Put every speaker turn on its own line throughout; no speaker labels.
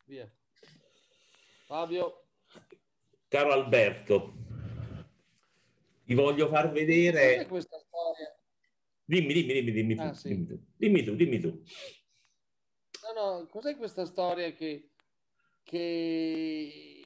Via. Fabio.
Caro Alberto, ti voglio far vedere...
Cos'è questa storia?
Dimmi tu,
Ah, sì.
dimmi tu.
No, cos'è questa storia che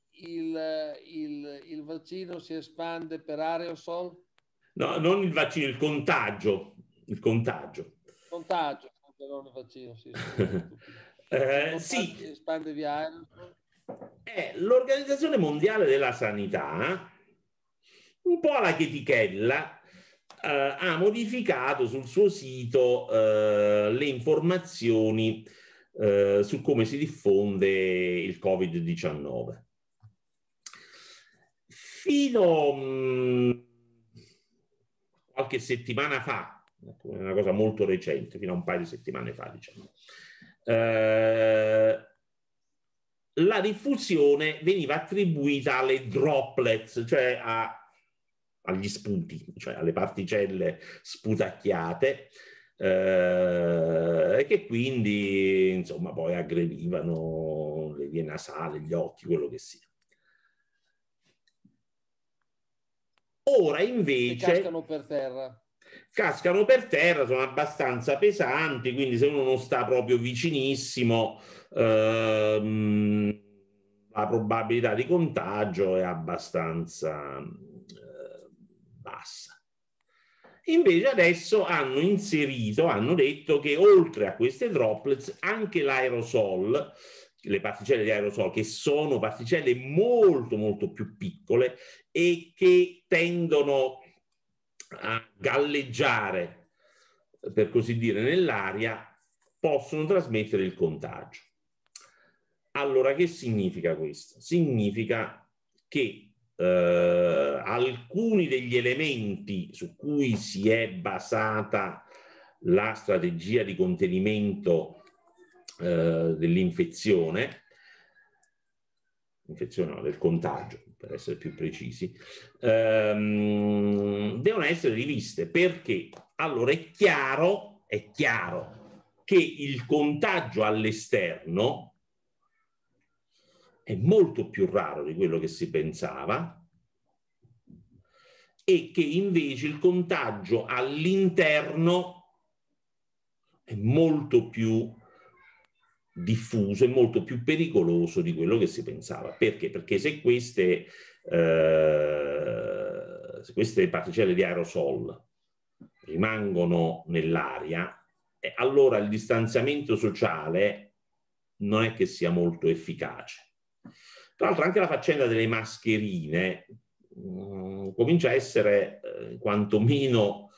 il vaccino si espande per aerosol?
No, non il vaccino, il contagio. Il contagio.
Contagio, non il vaccino, sì, scusa, stupido. Il contagio si
Sì,
espande via aerosol?
l'Organizzazione Mondiale della Sanità, un po' alla chetichella, ha modificato sul suo sito le informazioni su come si diffonde il Covid-19. Fino qualche settimana fa, è una cosa molto recente, fino a un paio di settimane fa, diciamo, la diffusione veniva attribuita alle droplets, cioè agli spunti, cioè alle particelle sputacchiate, che quindi insomma poi aggredivano le vie nasali, gli occhi, quello che sia. Ora invece...
E cascano per terra.
Cascano per terra, sono abbastanza pesanti, quindi se uno non sta proprio vicinissimo, la probabilità di contagio è abbastanza bassa. Invece adesso hanno detto che oltre a queste droplets anche l'aerosol, le particelle di aerosol, che sono particelle molto molto più piccole e che tendono a galleggiare, per così dire, nell'aria, possono trasmettere il contagio. Allora, che significa questo? Significa che alcuni degli elementi su cui si è basata la strategia di contenimento dell'infezione, no, del contagio, per essere più precisi, devono essere riviste. Perché? Allora è chiaro che il contagio all'esterno è molto più raro di quello che si pensava e che invece il contagio all'interno è molto più diffuso e molto più pericoloso di quello che si pensava. Perché? Perché se queste particelle di aerosol rimangono nell'aria, allora il distanziamento sociale non è che sia molto efficace. Tra l'altro anche la faccenda delle mascherine comincia a essere quantomeno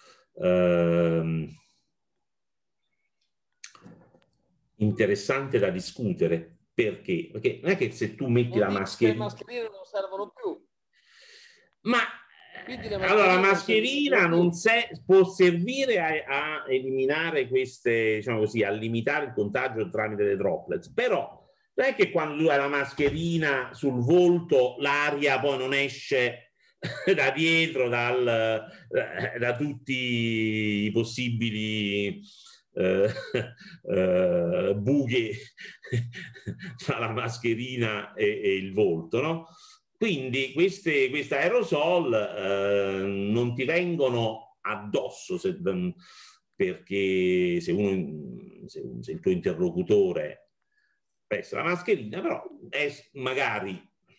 interessante da discutere. Perché? Perché non è che se tu metti la mascherina...
Le mascherine non servono più.
Ma allora la mascherina può servire a eliminare queste, diciamo così, a limitare il contagio tramite le droplets, però non è che quando tu hai la mascherina sul volto l'aria poi non esce da dietro da tutti i possibili buchi tra la mascherina e il volto, no? Quindi queste aerosol non ti vengono addosso perché se il tuo interlocutore pesta la mascherina, però magari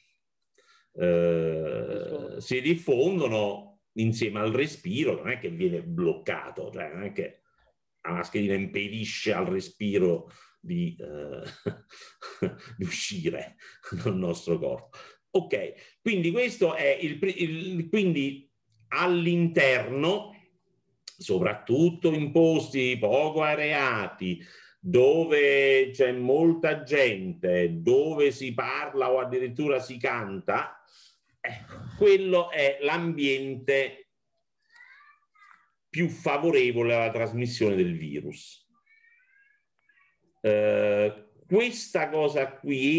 si diffondono insieme al respiro, non è che viene bloccato, cioè non è che la mascherina impedisce al respiro di uscire dal nostro corpo. Ok, quindi questo è quindi all'interno, soprattutto in posti poco areati, dove c'è molta gente, dove si parla o addirittura si canta, quello è l'ambiente più favorevole alla trasmissione del virus. Questa cosa qui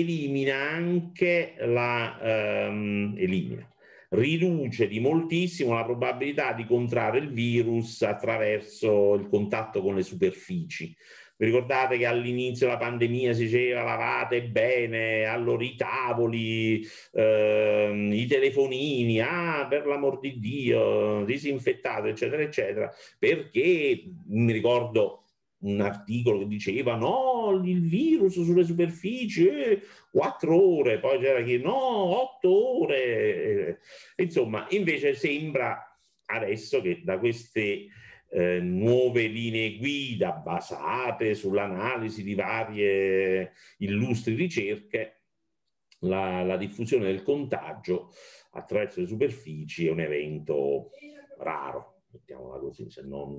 riduce di moltissimo la probabilità di contrarre il virus attraverso il contatto con le superfici, Vi ricordate che all'inizio della pandemia si diceva lavate bene, allora i tavoli, i telefonini, per l'amor di Dio, disinfettate, eccetera, eccetera, perché mi ricordo un articolo che diceva no, il virus sulle superfici, 4 ore, poi c'era chi no, 8 ore. Insomma, invece sembra adesso che da queste nuove linee guida basate sull'analisi di varie illustri ricerche, la diffusione del contagio attraverso le superfici è un evento raro, mettiamola così, se non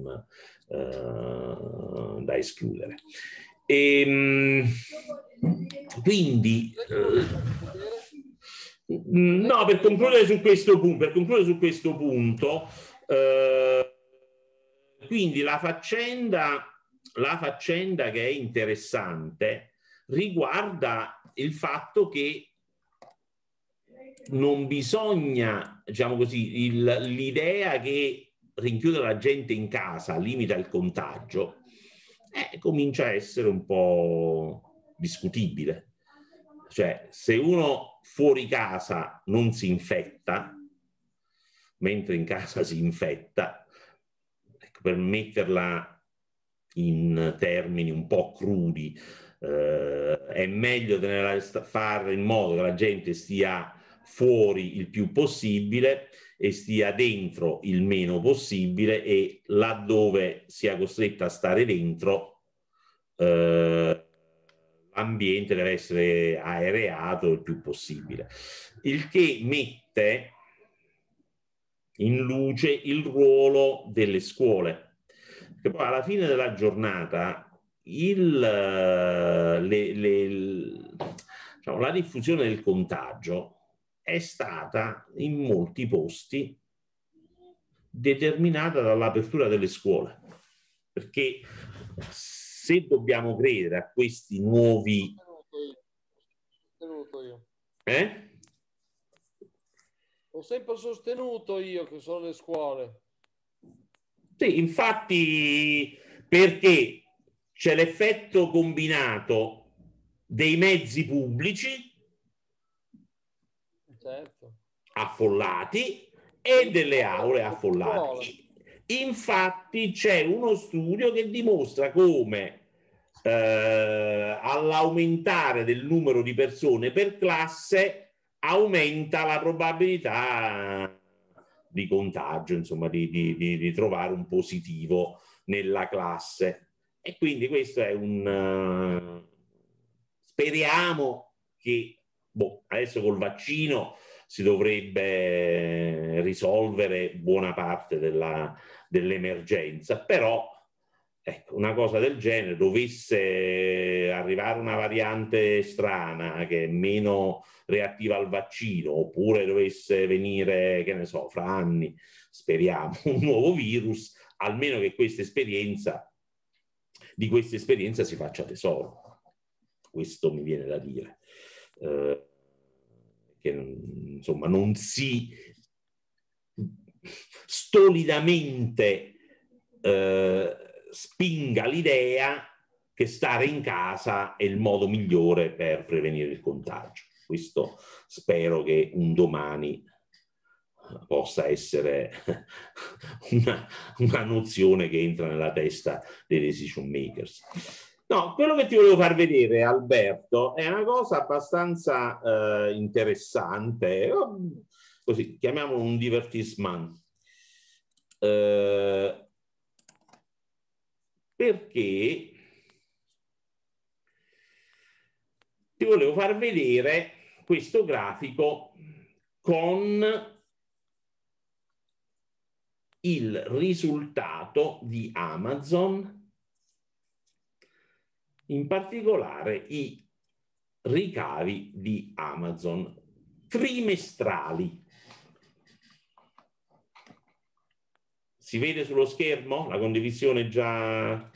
da escludere. Quindi no, per concludere su questo punto, quindi la faccenda che è interessante riguarda il fatto che non bisogna, diciamo così, l'idea che rinchiudere la gente in casa limita il contagio, comincia a essere un po' discutibile. Cioè, se uno fuori casa non si infetta, mentre in casa si infetta, ecco, per metterla in termini un po' crudi, è meglio fare in modo che la gente stia fuori il più possibile e stia dentro il meno possibile, e laddove sia costretta a stare dentro, l'ambiente deve essere aereato il più possibile, il che mette in luce il ruolo delle scuole, che poi alla fine della giornata diciamo, la diffusione del contagio è stata in molti posti determinata dall'apertura delle scuole, perché se dobbiamo credere a questi nuovi...
Ho sempre sostenuto io che sono le scuole.
Sì, infatti, perché c'è l'effetto combinato dei mezzi pubblici, certo, affollati, e delle aule affollate. Infatti c'è uno studio che dimostra come all'aumentare del numero di persone per classe aumenta la probabilità di contagio, insomma, di trovare un positivo nella classe. E quindi questo è speriamo che adesso col vaccino si dovrebbe risolvere buona parte dell'emergenza, però ecco, una cosa del genere, dovesse arrivare una variante strana che è meno reattiva al vaccino, oppure dovesse venire, che ne so, fra anni, speriamo, un nuovo virus, almeno che di questa esperienza si faccia tesoro. Questo mi viene da dire. Che insomma non si stolidamente spinga l'idea che stare in casa è il modo migliore per prevenire il contagio. Questo spero che un domani possa essere una nozione che entra nella testa dei decision makers. No, quello che ti volevo far vedere, Alberto, è una cosa abbastanza interessante, così, chiamiamolo un divertissement, perché ti volevo far vedere questo grafico con il risultato di Amazon, in particolare i ricavi di Amazon trimestrali. Si vede sullo schermo la condivisione già?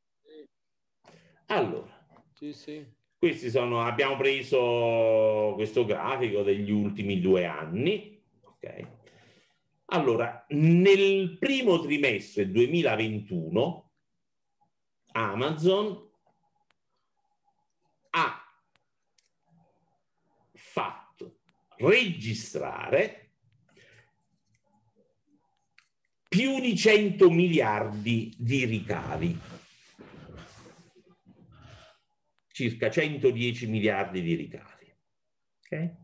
Allora,
sì.
Questi abbiamo preso questo grafico degli ultimi 2 anni. Ok. Allora, nel primo trimestre 2021 Amazon ha fatto registrare più di 100 miliardi di ricavi, circa 110 miliardi di ricavi. Okay?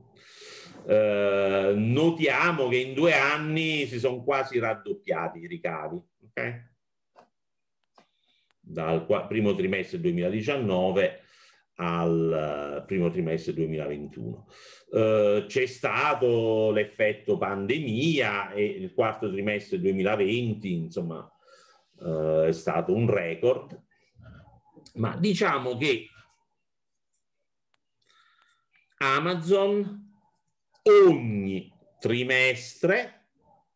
Notiamo che in 2 anni si sono quasi raddoppiati i ricavi, okay? Dal primo trimestre 2019 al primo trimestre 2021. C'è stato l'effetto pandemia e il quarto trimestre 2020, insomma, è stato un record, ma diciamo che Amazon ogni trimestre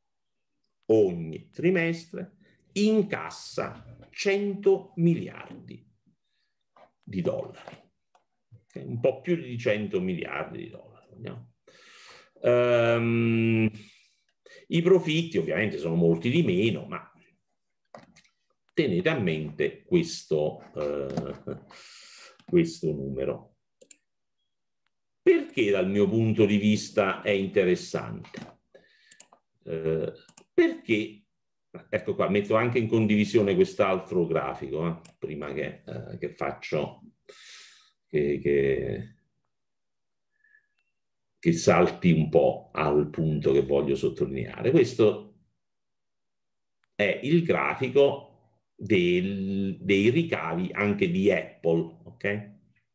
incassa 100 miliardi di dollari, un po' più di 100 miliardi di dollari. I profitti ovviamente sono molti di meno, ma tenete a mente questo numero. Perché dal mio punto di vista è interessante? Perché, ecco qua, metto anche in condivisione quest'altro grafico, prima che faccio, che salti un po' al punto che voglio sottolineare. Questo è il grafico dei ricavi anche di Apple, ok?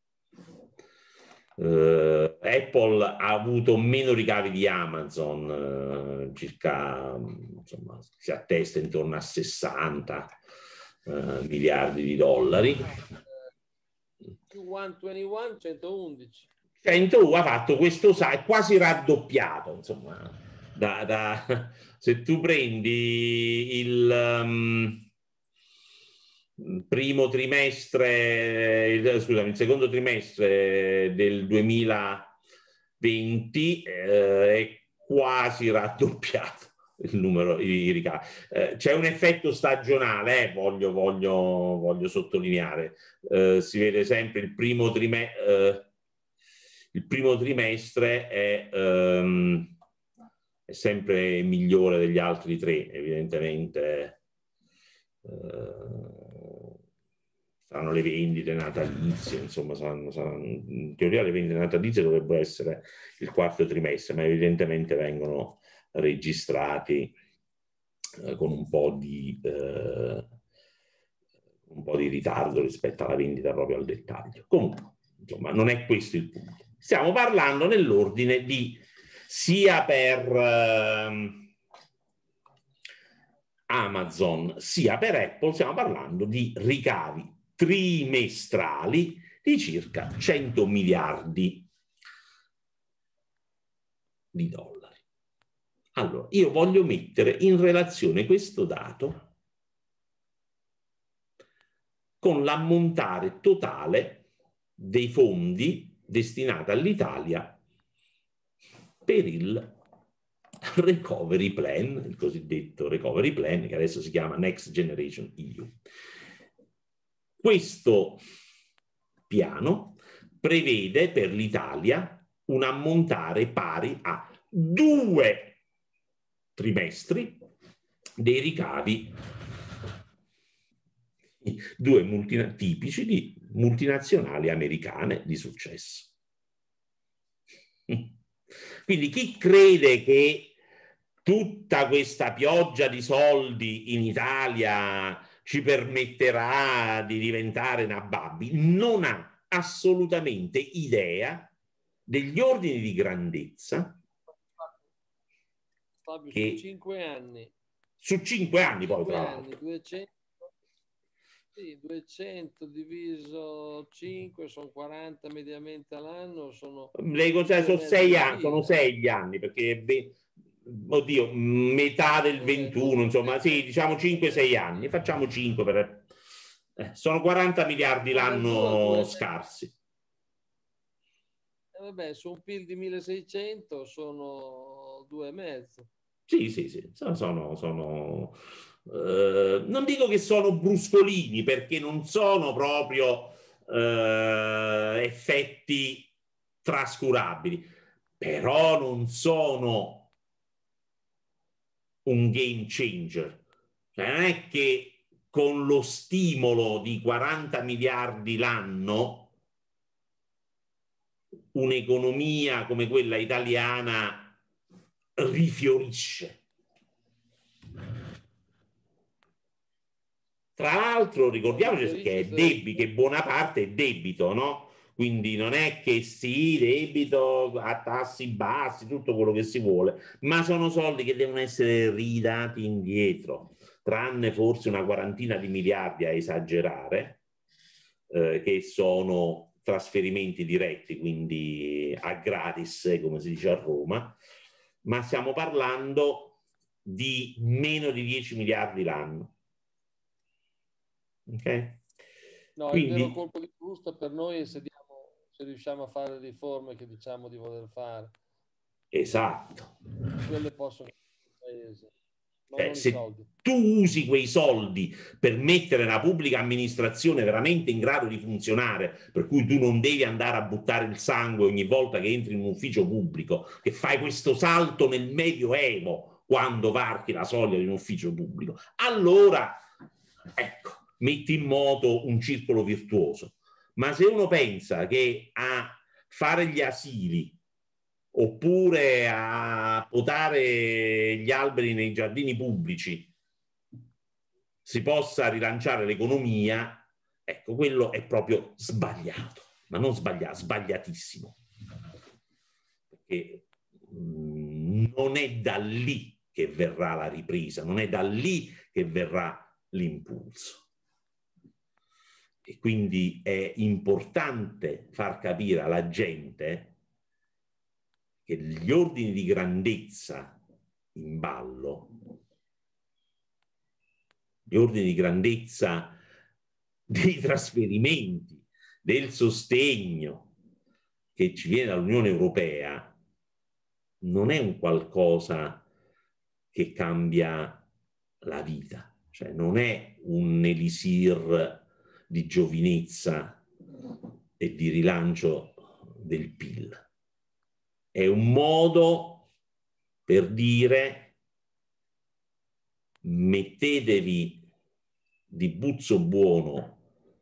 Apple ha avuto meno ricavi di Amazon, circa, insomma, si attesta intorno a 60 miliardi di dollari.
121, 111.
101 ha fatto questo è quasi raddoppiato, insomma, se tu prendi il primo trimestre, il secondo trimestre del 2020 è quasi raddoppiato il numero di ricavi. C'è un effetto stagionale, voglio sottolineare. Si vede sempre il primo trimestre è sempre migliore degli altri 3, evidentemente. Saranno le vendite natalizie, insomma, in teoria le vendite natalizie dovrebbero essere il quarto trimestre, ma evidentemente vengono registrati con un po' di ritardo rispetto alla vendita proprio al dettaglio. Comunque, insomma, non è questo il punto. Stiamo parlando nell'ordine di sia per Amazon sia per Apple, stiamo parlando di ricavi trimestrali di circa 100 miliardi di dollari. Allora, io voglio mettere in relazione questo dato con l'ammontare totale dei fondi destinati all'Italia per il Recovery Plan, il cosiddetto Recovery Plan, che adesso si chiama Next Generation EU. Questo piano prevede per l'Italia un ammontare pari a 2 trimestri dei ricavi, 2 tipici di multinazionali americane di successo. Quindi chi crede che tutta questa pioggia di soldi in Italia ci permetterà di diventare nababbi non ha assolutamente idea degli ordini di grandezza
Fabio, che su 5 anni.
Su 5 anni poi, tra
l'altro. 200 diviso 5 sono 40 mediamente all'anno. Sono
6 anni, sono 6 gli anni, perché oddio, metà del 21, insomma, sì, diciamo 5-6 anni, facciamo 5 per... sono 40 miliardi l'anno scarsi.
Vabbè, su un PIL di 1600 sono 2,5.
Sì, non dico che sono bruscolini, perché non sono proprio effetti trascurabili, però non sono un game changer. Cioè, non è che con lo stimolo di 40 miliardi l'anno un'economia come quella italiana rifiorisce. Tra l'altro ricordiamoci che è debito, che buona parte è debito, no? Quindi non è che sì, debito a tassi bassi, tutto quello che si vuole, ma sono soldi che devono essere ridati indietro, tranne forse una quarantina di miliardi a esagerare, che sono trasferimenti diretti, quindi a gratis, come si dice a Roma, ma stiamo parlando di meno di 10 miliardi l'anno. Okay?
No, quindi, il vero colpo di frusta per noi è se riusciamo a fare le riforme che diciamo di voler fare.
Esatto.
Quelle possono fare il paese, ma non i
se
soldi.
Tu usi quei soldi per mettere la pubblica amministrazione veramente in grado di funzionare, per cui tu non devi andare a buttare il sangue ogni volta che entri in un ufficio pubblico, che fai questo salto nel Medioevo quando varchi la soglia di un ufficio pubblico, allora, ecco, metti in moto un circolo virtuoso. Ma se uno pensa che a fare gli asili oppure a potare gli alberi nei giardini pubblici si possa rilanciare l'economia, ecco, quello è proprio sbagliato, ma non sbagliato, sbagliatissimo. Perché non è da lì che verrà la ripresa, non è da lì che verrà l'impulso. E quindi è importante far capire alla gente che gli ordini di grandezza in ballo, gli ordini di grandezza dei trasferimenti, del sostegno che ci viene dall'Unione Europea, non è un qualcosa che cambia la vita, cioè non è un elisir di giovinezza e di rilancio del PIL. È un modo per dire: mettetevi di buzzo buono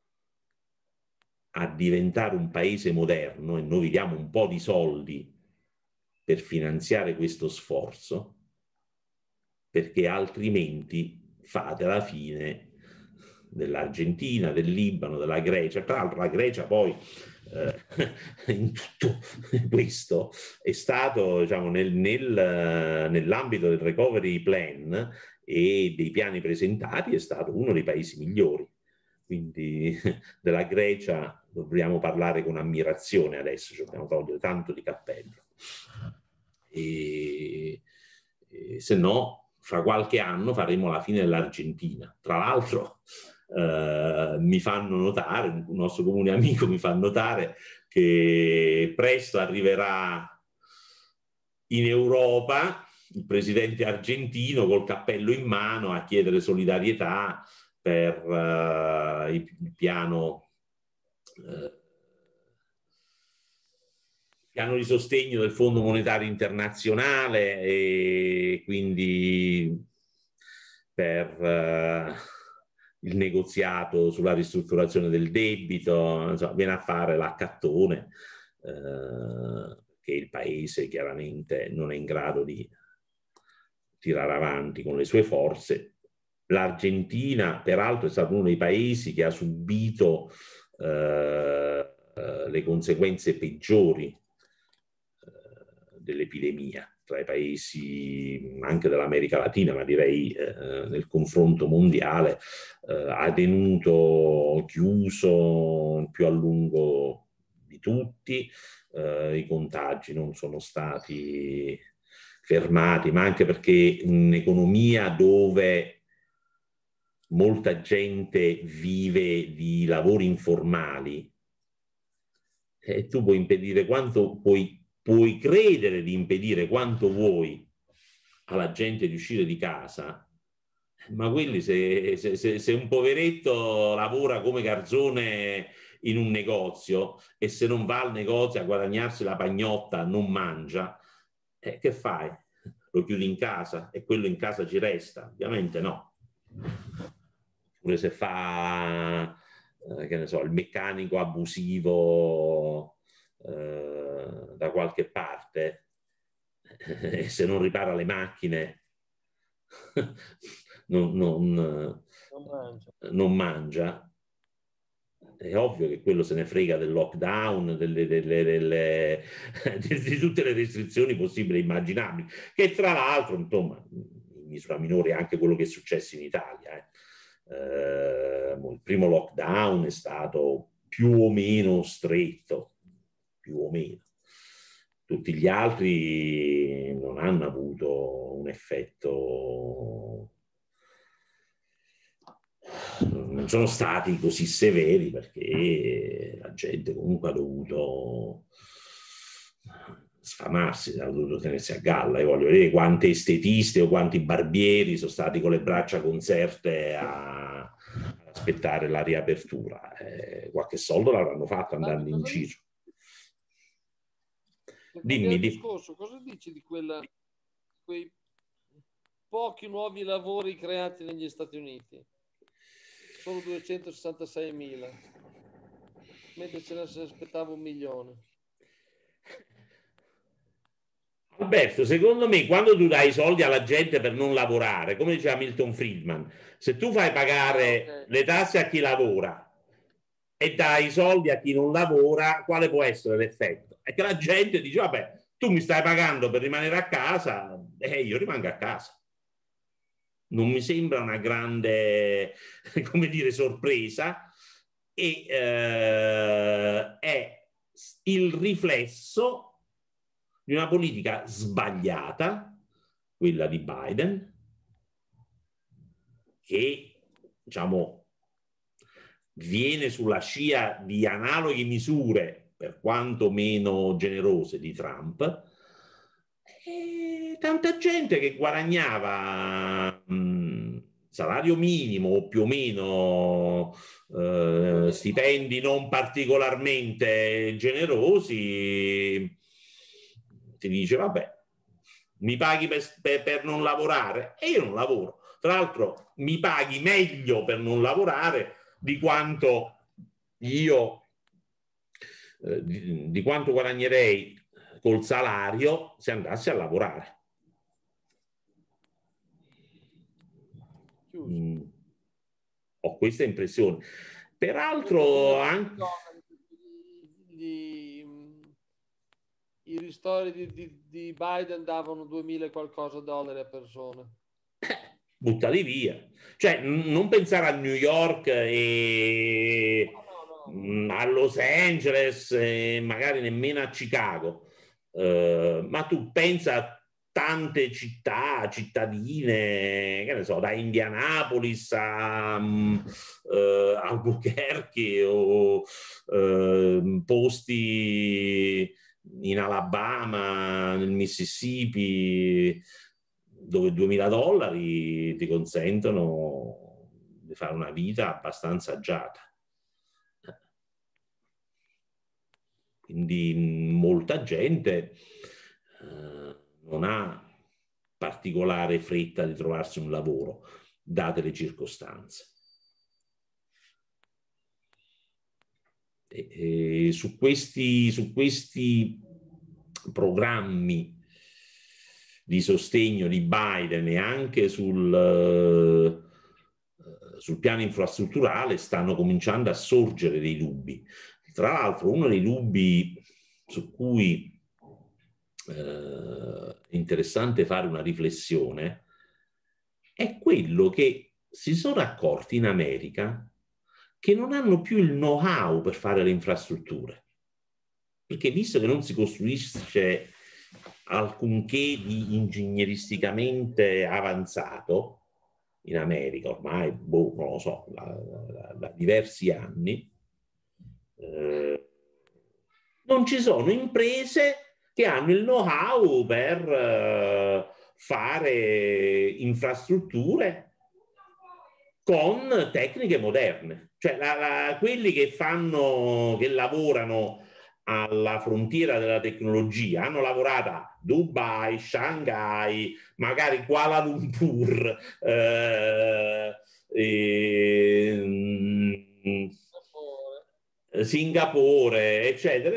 a diventare un paese moderno e noi vi diamo un po' di soldi per finanziare questo sforzo, perché altrimenti fate la fine dell'Argentina, del Libano, della Grecia. Tra l'altro la Grecia poi in tutto questo è stato, diciamo, nell'ambito del recovery plan e dei piani presentati, è stato uno dei paesi migliori. Quindi della Grecia dobbiamo parlare con ammirazione adesso, ci dobbiamo togliere tanto di cappello. E se no, fra qualche anno faremo la fine dell'Argentina. Tra l'altro mi fanno notare, un nostro comune amico mi fa notare che presto arriverà in Europa il presidente argentino col cappello in mano a chiedere solidarietà per il piano di sostegno del Fondo Monetario Internazionale, e quindi per il negoziato sulla ristrutturazione del debito, insomma, viene a fare l'accattone che il paese chiaramente non è in grado di tirare avanti con le sue forze. L'Argentina, peraltro, è stato uno dei paesi che ha subito le conseguenze peggiori dell'epidemia, tra i paesi anche dell'America Latina, ma direi nel confronto mondiale, ha tenuto chiuso più a lungo di tutti, i contagi non sono stati fermati, ma anche perché un'economia dove molta gente vive di lavori informali, tu puoi impedire quanto puoi credere di impedire quanto vuoi alla gente di uscire di casa, ma quelli se un poveretto lavora come garzone in un negozio e se non va al negozio a guadagnarsi la pagnotta non mangia, che fai? Lo chiudi in casa e quello in casa ci resta? Ovviamente no. Pure se fa, che ne so, il meccanico abusivo da qualche parte, e se non ripara le macchine non mangia. È ovvio che quello se ne frega del lockdown, di tutte le restrizioni possibili e immaginabili, che tra l'altro, insomma, in misura minore anche quello che è successo in Italia. Il primo lockdown è stato più o meno stretto, più o meno. Tutti gli altri non hanno avuto un effetto, non sono stati così severi perché la gente comunque ha dovuto sfamarsi, ha dovuto tenersi a galla. Io voglio vedere quante estetiste o quanti barbieri sono stati con le braccia conserte a aspettare la riapertura. Qualche soldo l'avranno fatto andando in giro. Dimmi.
Discorso, cosa dici di quei pochi nuovi lavori creati negli Stati Uniti? Solo 266.000, mentre ce ne si aspettava 1 milione.
Alberto, secondo me quando tu dai soldi alla gente per non lavorare, come diceva Milton Friedman, se tu fai pagare le tasse a chi lavora e dai soldi a chi non lavora, quale può essere l'effetto? È che la gente dice, vabbè, tu mi stai pagando per rimanere a casa e io rimango a casa. Non mi sembra una grande, come dire, sorpresa, e è il riflesso di una politica sbagliata, quella di Biden, che, diciamo, viene sulla scia di analoghe misure, per quanto meno generose, di Trump, e tanta gente che guadagnava salario minimo o più o meno stipendi non particolarmente generosi, ti dice vabbè, mi paghi per non lavorare e io non lavoro. Tra l'altro mi paghi meglio per non lavorare di quanto io di quanto guadagnerei col salario se andassi a lavorare. Ho questa impressione. Peraltro anche
i ristori di Biden davano 2.000 e qualcosa dollari a persona.
Buttali via. Cioè, non pensare a New York e a Los Angeles e magari nemmeno a Chicago, ma tu pensa a tante città, cittadine, che ne so, da Indianapolis a Albuquerque o posti in Alabama, nel Mississippi, dove $2.000 ti consentono di fare una vita abbastanza agiata. Quindi molta gente non ha particolare fretta di trovarsi un lavoro, date le circostanze. E su questi programmi di sostegno di Biden e anche sul piano infrastrutturale stanno cominciando a sorgere dei dubbi. Tra l'altro, uno dei dubbi su cui è interessante fare una riflessione è quello che si sono accorti in America che non hanno più il know-how per fare le infrastrutture. Perché visto che non si costruisce alcunché di ingegneristicamente avanzato in America, ormai, non lo so, da diversi anni, non ci sono imprese che hanno il know-how per fare infrastrutture con tecniche moderne. Cioè quelli che lavorano alla frontiera della tecnologia hanno lavorato a Dubai, Shanghai, magari Kuala Lumpur, Singapore, eccetera,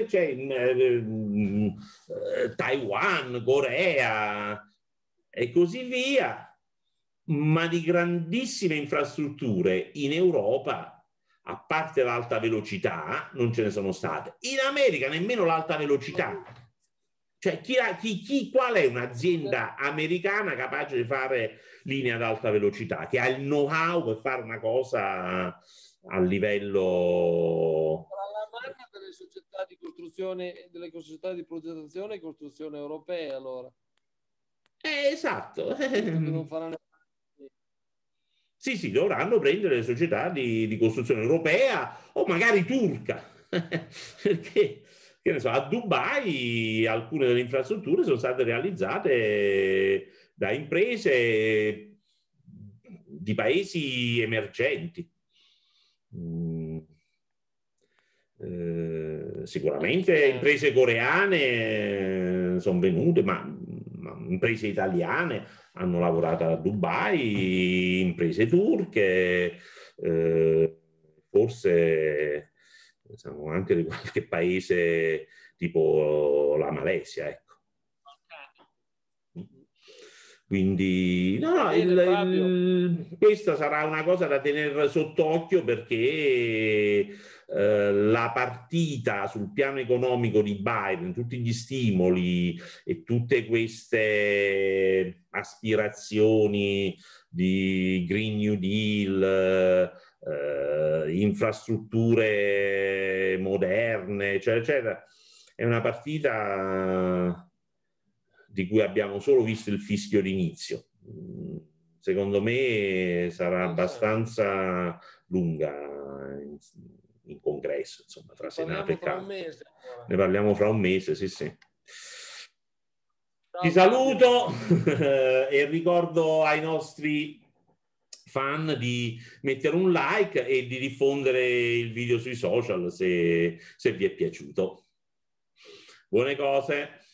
Taiwan, Corea e così via, ma di grandissime infrastrutture in Europa, a parte l'alta velocità, non ce ne sono state. In America nemmeno l'alta velocità. Cioè, qual è un'azienda americana capace di fare linea ad alta velocità, che ha il know-how per fare una cosa a livello...
La marca delle società di costruzione, delle società di progettazione e costruzione europee, allora.
Esatto.
Non faranno...
Sì, dovranno prendere le società di costruzione europea o magari turca, perché che ne so, a Dubai alcune delle infrastrutture sono state realizzate da imprese di paesi emergenti. Sicuramente imprese coreane sono venute, ma imprese italiane hanno lavorato a Dubai, imprese turche, forse diciamo, anche di qualche paese tipo la Malesia, ecco. Quindi no, questa sarà una cosa da tenere sott'occhio, perché la partita sul piano economico di Biden, tutti gli stimoli e tutte queste aspirazioni di Green New Deal, infrastrutture moderne, eccetera, eccetera, è una partita di cui abbiamo solo visto il fischio d'inizio. Secondo me sarà abbastanza lunga in congresso, insomma, tra Senato e Camera. Ne parliamo fra un mese, sì. Ti saluto e ricordo ai nostri fan di mettere un like e di diffondere il video sui social se vi è piaciuto. Buone cose.